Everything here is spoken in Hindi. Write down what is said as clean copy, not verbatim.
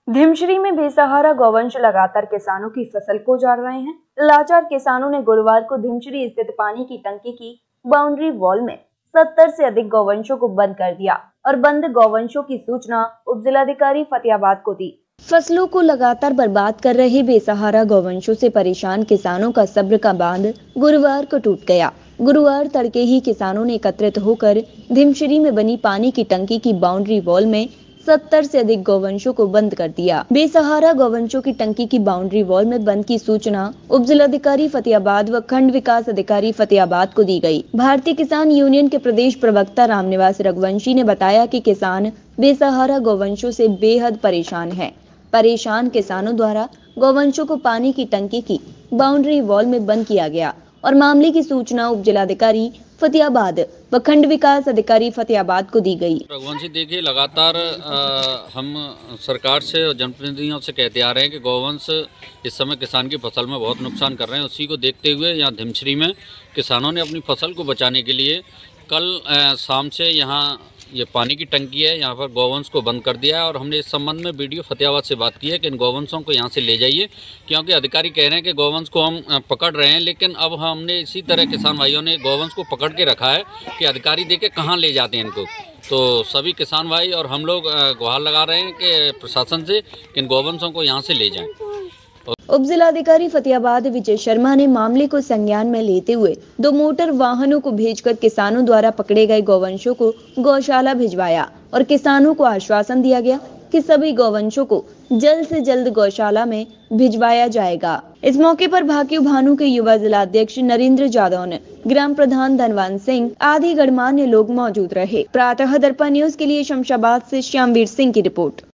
धिमशरी में बेसहारा गौवंश लगातार किसानों की फसल को उजाड़ रहे हैं। लाचार किसानों ने गुरुवार को धिमशरी स्थित पानी की टंकी की बाउंड्री वॉल में 70 से अधिक गौवंशों को बंद कर दिया और बंद गौवंशों की सूचना उप जिलाधिकारी फतेहाबाद को दी। फसलों को लगातार बर्बाद कर रहे बेसहारा गौवंशों से परेशान किसानों का सब्र का बांध गुरुवार को टूट गया। गुरुवार तड़के ही किसानों ने एकत्रित होकर धिमशरी में बनी पानी की टंकी की बाउंड्री वॉल में 70 से अधिक गौवंशों को बंद कर दिया। बेसहारा गौवंशों की टंकी की बाउंड्री वॉल में बंद की सूचना उप जिलाधिकारी फतेहाबाद व खंड विकास अधिकारी फतेहाबाद को दी गई। भारतीय किसान यूनियन के प्रदेश प्रवक्ता रामनिवास रघुवंशी ने बताया कि किसान बेसहारा गौवंशों से बेहद परेशान हैं। परेशान किसानों द्वारा गौवंशों को पानी की टंकी की बाउंड्री वॉल में बंद किया गया और मामले की सूचना उप जिलाधिकारी फतेहाबाद व खंड विकास अधिकारी फतेहाबाद को दी गई। रघुवंशी, देखिए, लगातार हम सरकार से और जनप्रतिनिधियों से कहते आ रहे हैं कि गौवंश इस समय किसान की फसल में बहुत नुकसान कर रहे हैं। उसी को देखते हुए यहाँ धिमशरी में किसानों ने अपनी फसल को बचाने के लिए कल शाम से यहाँ ये पानी की टंकी है, यहाँ पर गौवंश को बंद कर दिया है और हमने इस संबंध में वीडियो फतेहाबाद से बात की है कि इन गौवंशों को यहाँ से ले जाइए, क्योंकि अधिकारी कह रहे हैं कि गौवंश को हम पकड़ रहे हैं। लेकिन अब हमने इसी तरह किसान भाइयों ने गौवंश को पकड़ के रखा है कि अधिकारी देखे कहाँ ले जाते हैं इनको। तो सभी किसान भाई और हम लोग गुहार लगा रहे हैं कि प्रशासन से कि इन गौवंशों को यहाँ से ले जाएं। उप जिलाधिकारी फतेहाबाद विजय शर्मा ने मामले को संज्ञान में लेते हुए 2 मोटर वाहनों को भेजकर किसानों द्वारा पकड़े गए गौवंशों को गौशाला भिजवाया और किसानों को आश्वासन दिया गया कि सभी गौवंशों को जल्द से जल्द गौशाला में भिजवाया जाएगा। इस मौके पर भाकियू भानु के युवा जिलाध्यक्ष नरेंद्र जादव ने ग्राम प्रधान धनवंत सिंह आदि गणमान्य लोग मौजूद रहे। प्रातः दर्पण न्यूज के लिए शमशाबाद से श्यामवीर सिंह की रिपोर्ट।